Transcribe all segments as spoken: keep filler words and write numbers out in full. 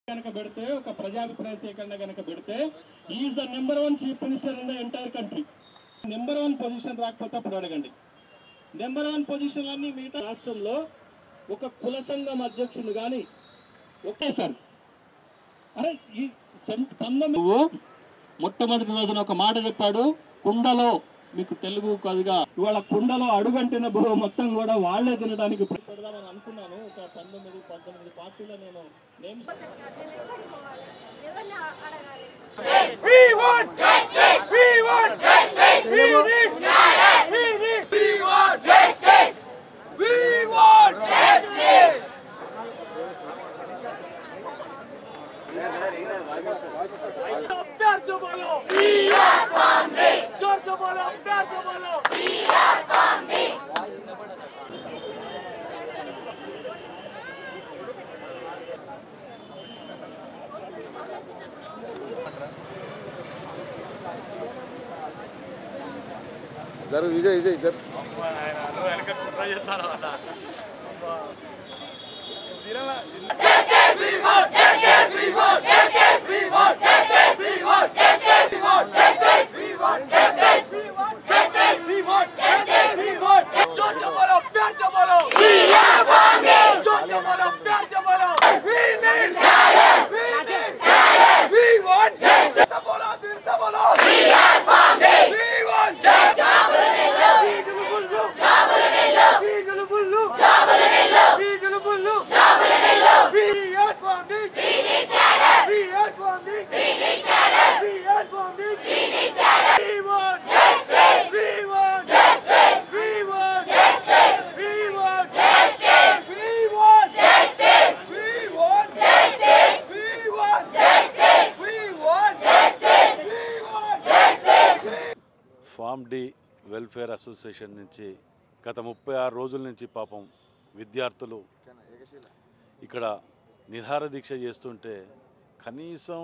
గనక పెడితే ఒక ప్రజాభిప్రాయ సేకరణ గనక పెడితే is the number one chief minister in the entire country. Number one position రాకపోతే అప్పుడు అడగండి. నెంబర్ వన్ పొజిషన్ అన్ని మిగతా రాష్ట్రంలో ఒక కుల సంఘం అధ్యక్షుడు కానీ ఒకే సార్ అరే ఈ పంతొమ్మిది మొట్టమొదటి రోజున ఒక మాట చెప్పాడు, కుండలో మీకు తెలుగు కదిగా ఇవాళ కుండలో అడుగంటిన బువ్వ మొత్తం కూడా వాళ్లే తినడానికి పెడదామని అనుకున్నాను. ఒక పంతొమ్మిది పంతొమ్మిది పార్టీలో నేను నేమ్స్ प्यार से बोलो जोर से बोलो प्यार से बोलो जरूर विजय विजय इधर ఫామ్ డి వెల్ఫేర్ అసోసియేషన్ నుంచి గత ముప్పై ఆరు రోజుల నుంచి పాపం విద్యార్థులు ఇక్కడ నిరాహార దీక్ష చేస్తుంటే కనీసం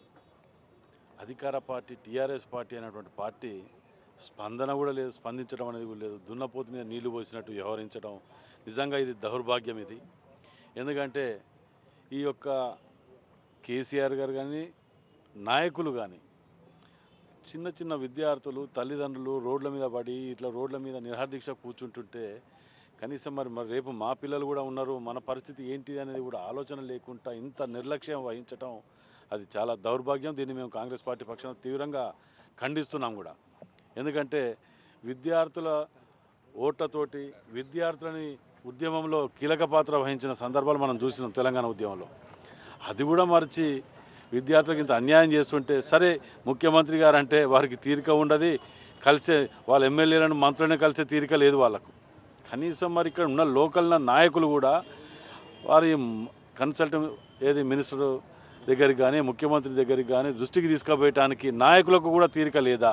అధికార పార్టీ టీఆర్ఎస్ పార్టీ అనేటువంటి పార్టీ స్పందన కూడా లేదు, స్పందించడం అనేది కూడా లేదు. దున్నపోతు మీద నీళ్లు పోసినట్టు వ్యవహరించడం నిజంగా ఇది దౌర్భాగ్యం. ఇది ఎందుకంటే ఈ యొక్క కేసీఆర్ గారు కానీ నాయకులు కానీ చిన్న చిన్న విద్యార్థులు తల్లిదండ్రులు రోడ్ల మీద పడి ఇట్లా రోడ్ల మీద నిరాహార దీక్ష కూర్చుంటుంటే కనీసం మరి మరి రేపు మా పిల్లలు కూడా ఉన్నారు, మన పరిస్థితి ఏంటి అనేది కూడా ఆలోచన లేకుండా ఇంత నిర్లక్ష్యం వహించడం అది చాలా దౌర్భాగ్యం. దీన్ని మేము కాంగ్రెస్ పార్టీ పక్షాన తీవ్రంగా ఖండిస్తున్నాం కూడా. ఎందుకంటే విద్యార్థుల ఓట్లతోటి విద్యార్థులని ఉద్యమంలో కీలక పాత్ర వహించిన సందర్భాలు మనం చూసినాం తెలంగాణ ఉద్యమంలో. అది కూడా మరిచి విద్యార్థులకు ఇంత అన్యాయం చేస్తుంటే సరే ముఖ్యమంత్రి గారు అంటే వారికి తీరిక ఉండదు, కలిసే వాళ్ళ ఎమ్మెల్యేలను మంత్రులను కలిసే తీరిక లేదు వాళ్ళకు. కనీసం మరి ఇక్కడ ఉన్న లోకల్ నాయకులు కూడా వారి కన్సల్టెంట్ ఏది మినిస్టర్ దగ్గరికి కానీ ముఖ్యమంత్రి దగ్గరికి కానీ దృష్టికి తీసుకుపోయటానికి నాయకులకు కూడా తీరిక లేదా?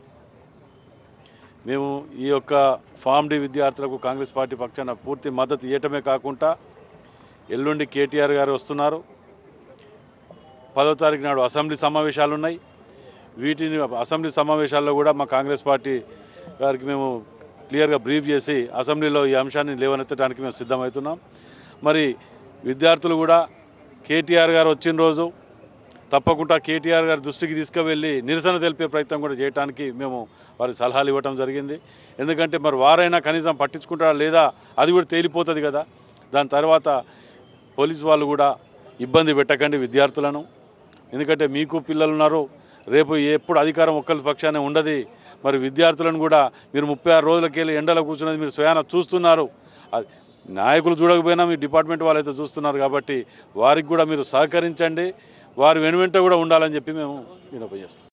మేము ఈ యొక్క ఫామ్ డి విద్యార్థులకు కాంగ్రెస్ పార్టీ పక్షాన పూర్తి మద్దతు ఇవ్వటమే కాకుండా ఎల్లుండి కేటీఆర్ గారు వస్తున్నారు. పదో తారీఖు నాడు అసెంబ్లీ సమావేశాలు ఉన్నాయి. వీటిని అసెంబ్లీ సమావేశాల్లో కూడా మా కాంగ్రెస్ పార్టీ గారికి మేము క్లియర్గా బ్రీఫ్ చేసి అసెంబ్లీలో ఈ అంశాన్ని లేవనెత్తడానికి మేము సిద్ధమవుతున్నాం. మరి విద్యార్థులు కూడా కేటీఆర్ గారు వచ్చిన రోజు తప్పకుండా కేటీఆర్ గారి దృష్టికి తీసుకువెళ్ళి నిరసన తెలిపే ప్రయత్నం కూడా చేయడానికి మేము వారి సలహాలు ఇవ్వటం జరిగింది. ఎందుకంటే మరి వారైనా కనీసం పట్టించుకుంటారా లేదా అది కూడా తేలిపోతుంది కదా. దాని తర్వాత పోలీసు వాళ్ళు కూడా ఇబ్బంది పెట్టకండి విద్యార్థులను, ఎందుకంటే మీకు పిల్లలు ఉన్నారు, రేపు ఎప్పుడు అధికారం ఒక్కరి పక్షానే ఉండదు. మరి విద్యార్థులను కూడా మీరు ముప్పై ఆరు రోజులకి వెళ్ళి ఎండలో కూర్చున్నది మీరు స్వయాన చూస్తున్నారు. నాయకులు చూడకపోయినా మీ డిపార్ట్మెంట్ వాళ్ళైతే చూస్తున్నారు కాబట్టి వారికి కూడా మీరు సహకరించండి, వారి వెనువెంట కూడా ఉండాలని చెప్పి మేము విన్నపం చేస్తాం.